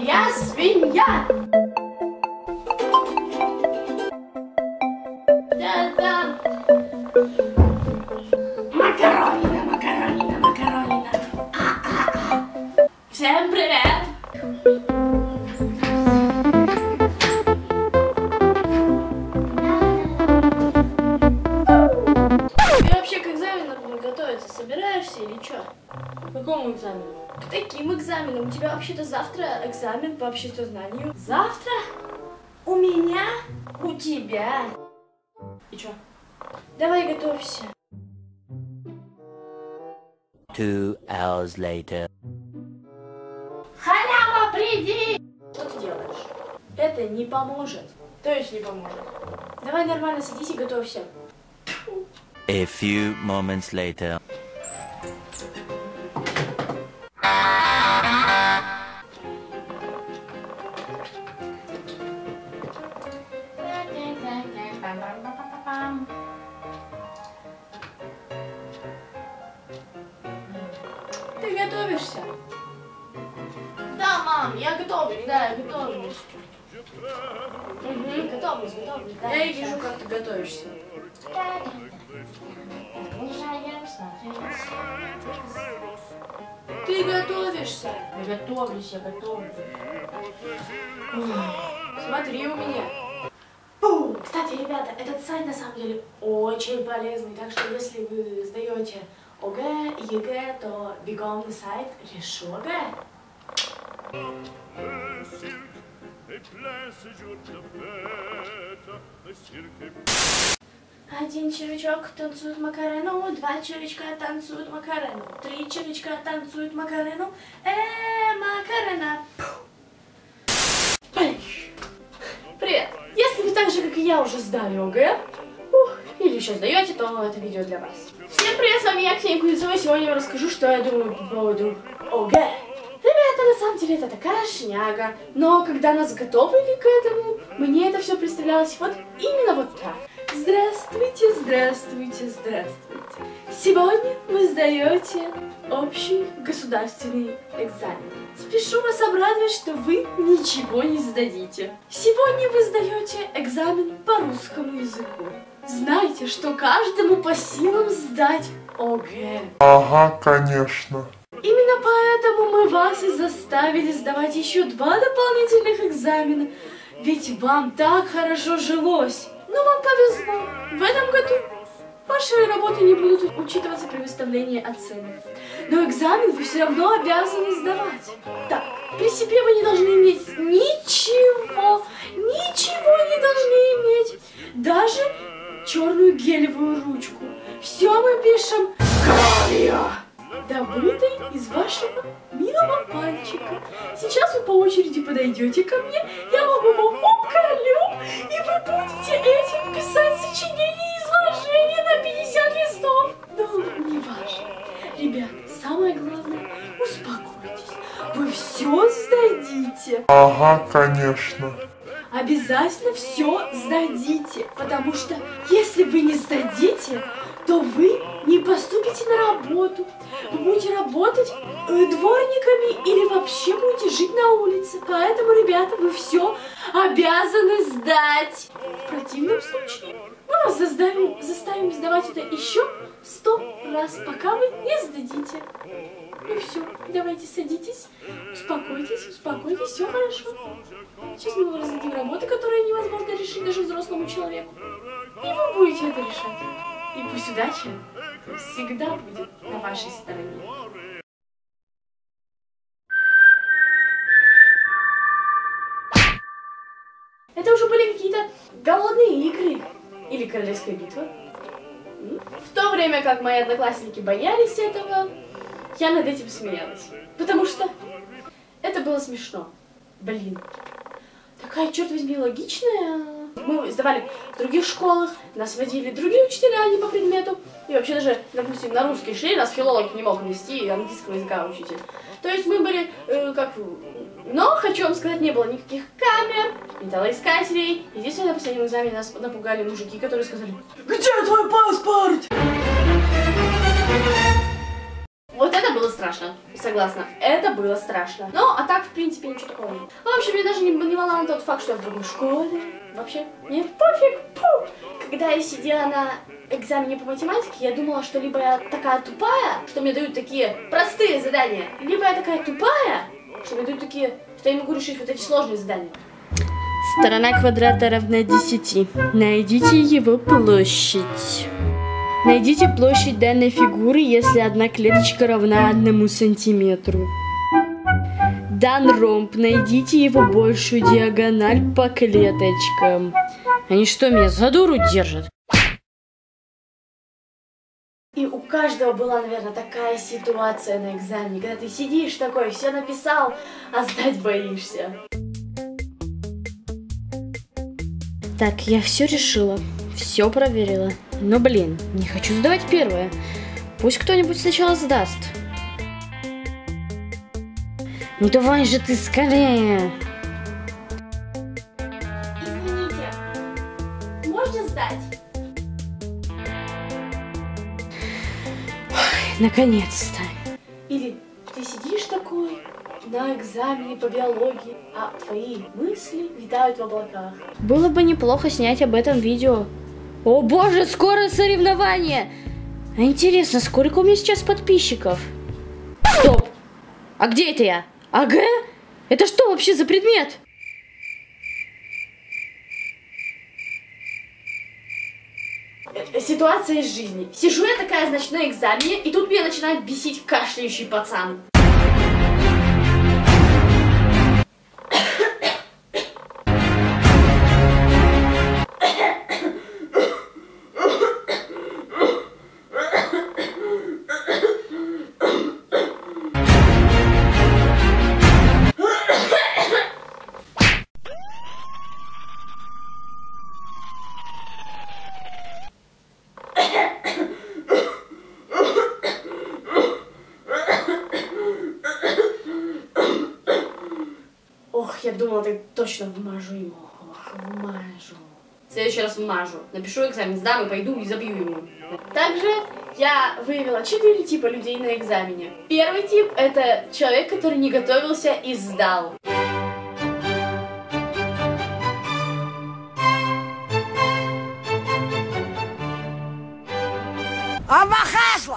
Я свинья! Да-да. Макаронина, макаронина, макаронина. Всем привет! Ты вообще к экзаменам готовиться собираешься или что? К какому экзамену? К таким экзаменам. У тебя вообще-то завтра экзамен по обществознанию. Завтра? У меня? У тебя? И чё? Давай готовься. 2 hours later. Халява, приди! Что ты делаешь? Это не поможет. То есть не поможет. Давай нормально садись и готовься. A few moments later. Ты готовишься? Да, мам, я готовлюсь, да, я готовлюсь. Угу, готовлюсь, готовлюсь. Да, я вижу, как ты готовишься. Ты готовишься? Я готовлюсь, я готовлюсь. Смотри у меня. Кстати, ребята, этот сайт на самом деле очень полезный, так что если вы сдаете ОГЭ, ЕГЭ, то бегом на сайт Решога. Один червячок танцует Макарену, 2 червячка танцуют Макарену, 3 червячка танцуют Макарену, Макарена. Привет! Если вы так же, как и я, уже сдали ОГЭ, или еще сдаете, то это видео для вас. Всем привет, с вами я, Ксения Кузнецова, и сегодня я расскажу, что я думаю по поводу ОГЭ. Ребята, на самом деле это такая шняга, но когда нас готовили к этому, мне это все представлялось вот именно вот так. Здравствуйте, здравствуйте, здравствуйте. Сегодня вы сдаете общий государственный экзамен. Спешу вас обрадовать, что вы ничего не сдадите. Сегодня вы сдаете экзамен по русскому языку. Знайте, что каждому по силам сдать ОГЭ. Ага, конечно. Именно поэтому мы вас и заставили сдавать еще 2 дополнительных экзамена. Ведь вам так хорошо жилось. Но вам повезло. В этом году ваши работы не будут учитываться при выставлении оценок. Но экзамен вы все равно обязаны сдавать. Так, при себе вы не должны иметь ничего. Ничего не должны иметь. Даже черную гелевую ручку. Все мы пишем кровью, добытой из вашего милого пальчика. Сейчас вы по очереди подойдете ко мне, я вам его уколю, и вы будете этим писать сочинение и изложение на 50 листов. Ну, не важно. Ребят, самое главное, успокойтесь. Вы все сдадите. Ага, конечно. Обязательно все сдадите, потому что если вы не сдадите, то вы не поступите на работу. Вы будете работать дворниками или вообще будете жить на улице. Поэтому, ребята, вы все обязаны сдать. В противном случае мы вас заставим сдавать это еще 100 раз, пока вы не сдадите. Ну все, давайте садитесь, успокойтесь, все хорошо. Сейчас мы вам раздадим работы, которые невозможно решить даже взрослому человеку. И вы будете это решать. И пусть удача всегда будет на вашей стороне. Это уже были какие-то голодные игры. Или королевская битва. В то время как мои одноклассники боялись этого, я над этим смеялась. Потому что это было смешно. Блин. Такая, черт возьми, логичная. Мы сдавали в других школах, нас водили другие учителя, а не по предмету. И вообще даже, допустим, на русский шли, нас филолог не мог вести, и английского языка учитель. То есть мы были Но, хочу вам сказать, не было никаких камер, металлоискателей. Единственное, на последнем экзамене нас напугали мужики, которые сказали: «Где твой паспорт?» Вот это было страшно. страшно. Согласна, это было страшно. Ну, а так, в принципе, ничего такого нет. В общем, мне даже не волновал тот факт, что я в другой школе. Вообще, мне пофиг. Пу. Когда я сидела на экзамене по математике, я думала, что либо я такая тупая, что мне дают такие простые задания, либо я такая тупая, что мне дают такие, что я не могу решить вот эти сложные задания. Сторона квадрата равна 10. Найдите его площадь. Найдите площадь данной фигуры, если одна клеточка равна 1 сантиметру. Дан ромб, найдите его большую диагональ по клеточкам. Они что, меня за дуру держат? И у каждого была, наверное, такая ситуация на экзамене, когда ты сидишь такой, все написал, а сдать боишься. Так, я все решила, все проверила. Но, блин, не хочу сдавать первое. Пусть кто-нибудь сначала сдаст. Ну давай же ты скорее. Извините, можно сдать? Ой, наконец-то. Или ты сидишь такой на экзамене по биологии, а твои мысли витают в облаках. Было бы неплохо снять об этом видео. О боже, скоро соревнование! А интересно, сколько у меня сейчас подписчиков? Стоп! А где это я? АГ? Это что вообще за предмет? Ситуация из жизни. Сижу я такая, значит, на экзамене, и тут меня начинает бесить кашляющий пацан. Ох, я думала, так точно вмажу ему. Ох, вмажу. В следующий раз вмажу. Напишу экзамен, сдам и пойду и забью ему. Также я выявила 4 типа людей на экзамене. Первый тип — это человек, который не готовился и сдал. Абахашла!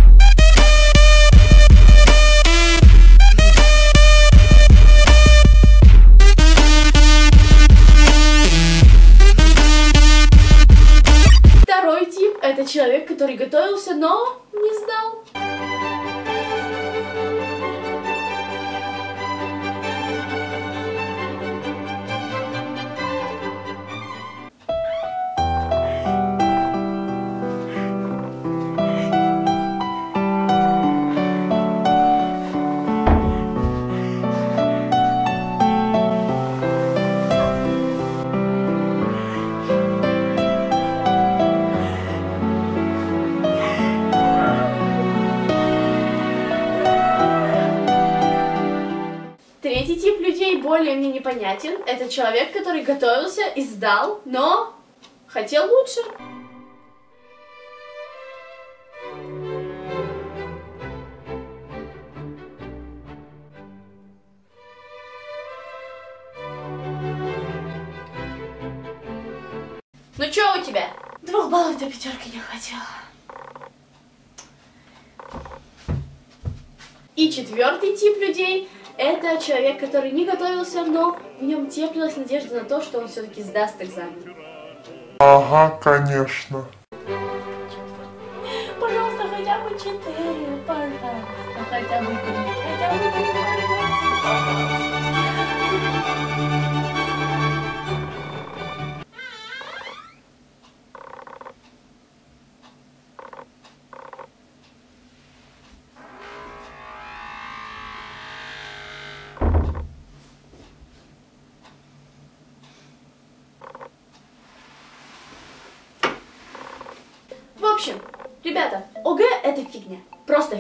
Второй тип — это человек, который готовился, но не сдал. Третий тип людей более мне непонятен. Это человек, который готовился и сдал, но хотел лучше. Ну чё у тебя? 2 баллов до 5 не хватило. И четвертый тип людей — это человек, который не готовился, но в нем теплилась надежда на то, что он все-таки сдаст экзамен. Ага, конечно. Пожалуйста, хотя бы 4, пожалуйста, хотя бы 3, хотя бы 3, пожалуйста. В общем, ребята, ОГЭ — это фигня. Просто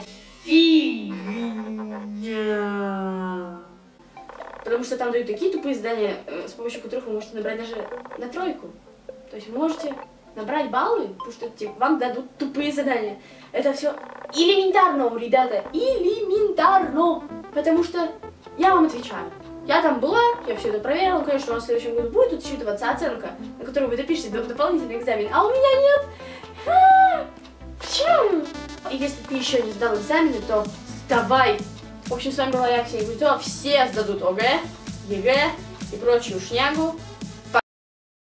фигня. Потому что там дают такие тупые задания, с помощью которых вы можете набрать даже на 3. То есть вы можете набрать баллы, потому что типа, вам дадут тупые задания. Это все элементарно, ребята, элементарно. Потому что я вам отвечаю. Я там была, я все это проверила, конечно, у вас в следующем году будет тут учитываться оценка, на которую вы допишете дополнительный экзамен, а у меня нет. Почему? И если ты еще не сдал экзамены, то сдавай. В общем, с вами была я, Ксения Кузнецова. Все сдадут ОГЭ, ЕГЭ и прочую шнягу.